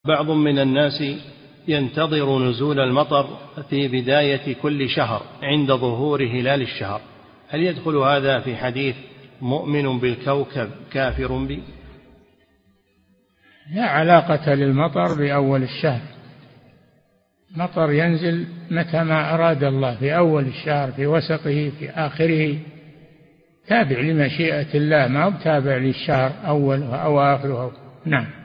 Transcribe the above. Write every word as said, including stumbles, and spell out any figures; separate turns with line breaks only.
بعض من الناس ينتظر نزول المطر في بداية كل شهر عند ظهور هلال الشهر، هل يدخل هذا في حديث مؤمن بالكوكب كافر بي؟
لا علاقة للمطر بأول الشهر، مطر ينزل متى ما أراد الله، في أول الشهر، في وسطه، في آخره، تابع لمشيئة الله، ما هو تابع للشهر أول أو آخره. نعم.